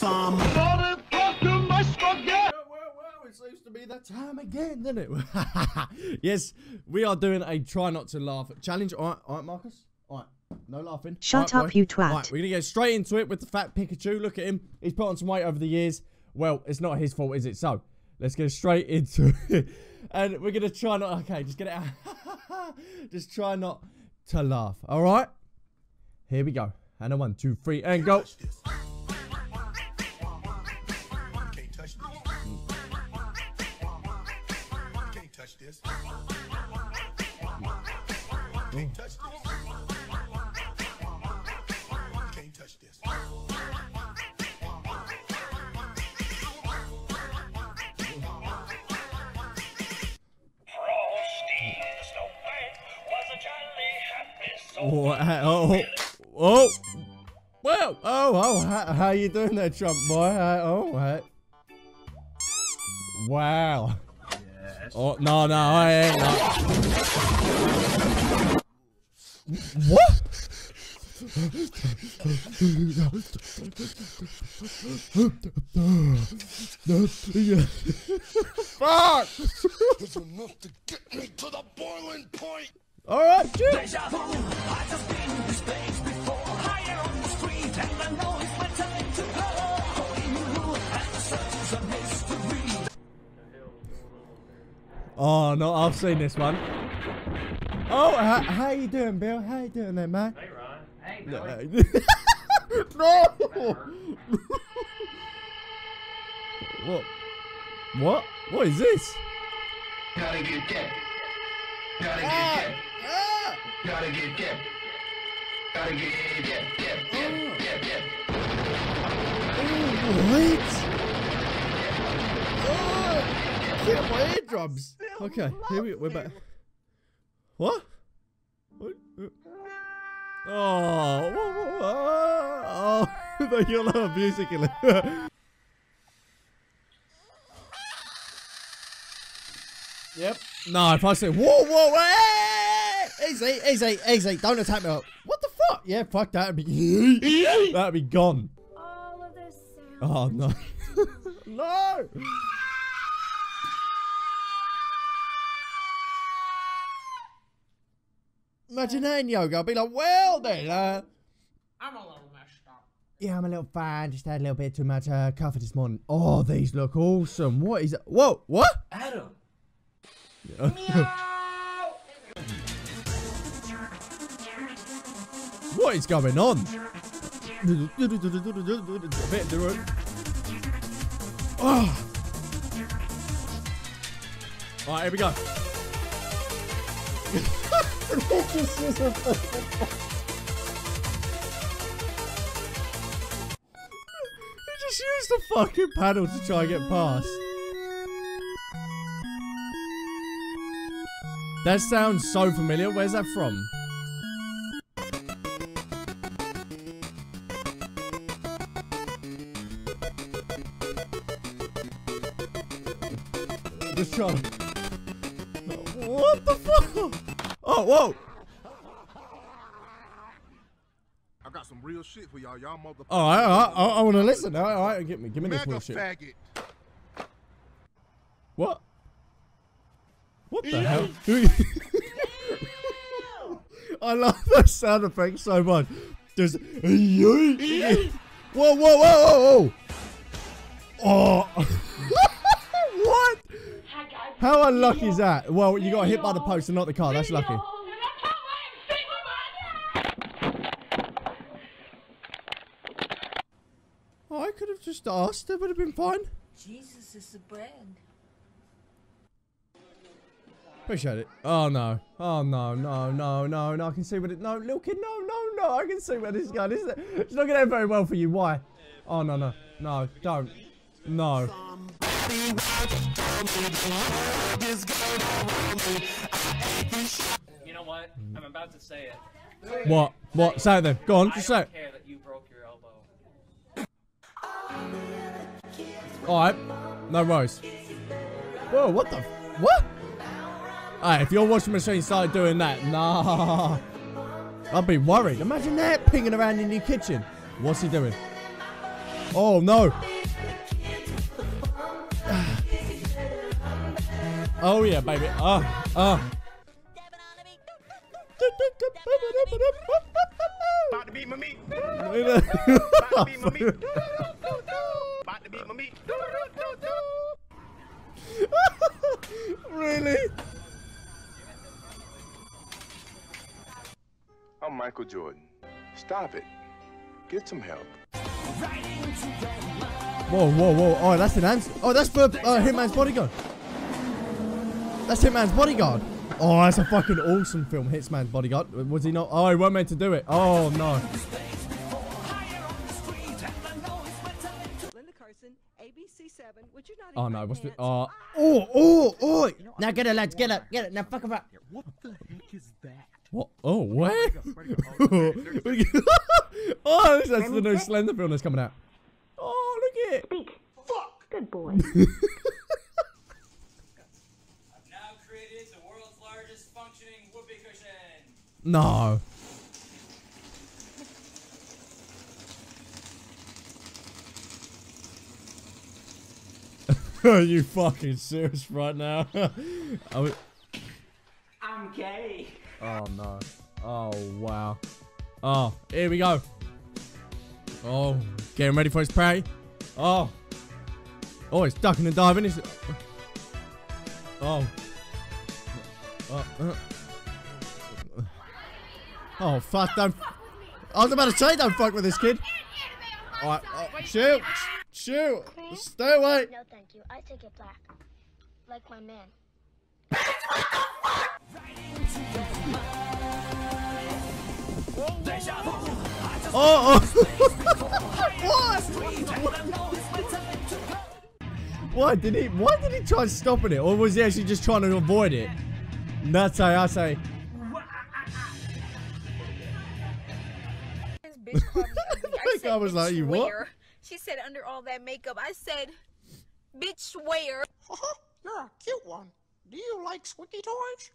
some. Well, it seems to be that time again, doesn't it? Yes, we are doing a try not to laugh challenge. All right, Marcus? All right, no laughing. Shut right, up, you twat. All right, we're going to get straight into it with the fat Pikachu. Look at him. He's put on some weight over the years. Well, it's not his fault, is it? So, let's get straight into it. And we're going to try not... Okay, just get it out. Just try not to laugh. All right? Here we go. And a 1, 2, 3, and go. How you doing there, Trump boy? Wow. Yes. Oh, no, I ain't not. What? Fuck! It's enough to get me to the boiling point. All right, chill. Oh no, I've seen this one. Oh, how you doing, Bill? How you doing there, man? Hey, Ron. Hey, Billy. No. What? What is this? Gotta get kept. Gotta get kept. Gotta get kept. Gotta get kept. What? Get my eardrums. Okay, here we're back. What? Oh, you're not musically. Yep. No, if I say whoa, hey! Easy, don't attack me. What the fuck? Yeah, fuck that. That'd be gone. All of this sound. Oh no, no. Imagine that in yoga. I'll be like, well then, I'm a little messed up. yeah, I'm a little fan. Just had a little bit too much coffee this morning. Oh, these look awesome. What is that? Whoa, what? Adam. What is going on? Oh. All right, here we go. He just used the fucking paddle to try and get past. That sounds so familiar. Where's that from? Just trying. What the fuck? Oh, whoa! I got some real shit for y'all motherfuckers. All right, I want to listen. All right, give me this bullshit. Faggot. What? What the hell? I love that sound effect so much. Just whoa! Oh, what? How unlucky is that? Well, you got hit by the post and not the car. That's lucky. Oh, I could have just asked. It would have been fine. Jesus is the bread. Appreciate it. Oh no. Oh no. I can see what it. No, little kid. No. I can see where this is going. It's not going to end very well for you. Why? Oh no. Don't. No. You know what? I'm about to say it. What? Say it then. Go on. Just say I it. don't care that you broke your elbow. Alright. No worries. Whoa, what the? What? Alright, if your washing machine started doing that, nah. I'd be worried. Imagine that pinging around in your kitchen. What's he doing? Oh no. Oh yeah, baby. About to beat my meat. About to beat my meat. About to beat my meat. Really? I'm Michael Jordan. Stop it. Get some help. Whoa, whoa, whoa. Oh, that's an answer. Oh, that's for Hitman's Bodyguard. That's Hitman's Bodyguard. Oh, that's a fucking awesome film, Hitman's Bodyguard. Was he not? Oh, he weren't meant to do it. Oh, no. Linda Carson, ABC7. Would you not? Oh, no. What's the... Oh. Now get it, lads. Get it. Get it. Now fuck about. What the heck is that? What? Oh, where? Oh, that's the new Slender film that's coming out. Oh, look at it. Speak. Fuck. Good boy. I've now created the world's largest functioning whoopee cushion. No. Are you fucking serious right now? I'm gay. Oh no. Oh wow. Oh, here we go. Oh, getting ready for his prey. Oh. Oh, it's ducking and diving. It's... Oh. Oh, fuck, don't... I was about to say don't fuck with this kid. Alright, shoot. Shoot. Stay away. No, thank you. I take it back. Like my man. Oh, Why did he try stopping it? Or was he actually just trying to avoid it? That's how I say. This bitch called me ugly. I said, I was like, "Bitch, you what?" where?" She said, under all that makeup. I said, bitch, where? You're a cute one. Do you like squeaky toys?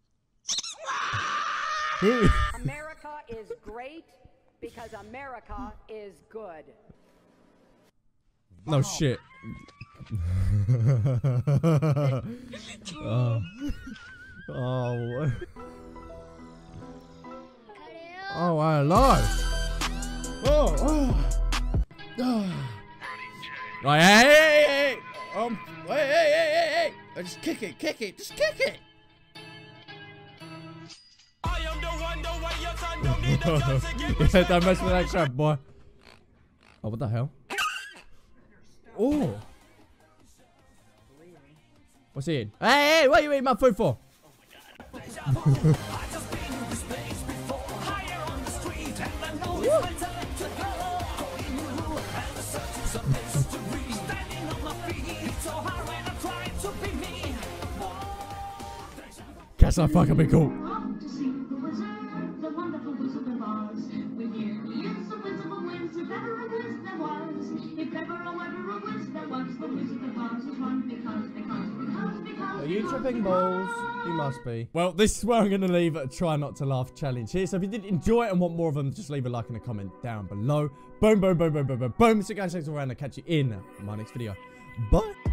America is great because America is good. No shit. Oh. Oh. Oh, hello. Oh. Right, hey. Hey. Just kick it. Just kick it. I am the one, the way your son don't need a gun to get Yeah, don't mess with that crap, boy. Oh, what the hell? Oh. What's he in? Hey, what are you eating my food for? Guess I fucking be cool. To see the wizard, the wonderful Wizard of Oz. With you, he is the Wizard of Wiz, if ever a Wiz there was. If ever a Wiz there was, the Wizard of Oz was one because. Are you tripping balls? You must be. Well, this is where I'm going to leave a try not to laugh challenge here. So if you did enjoy it and want more of them, just leave a like and a comment down below. Boom. So guys, thanks all around. I'll catch you in my next video. Bye.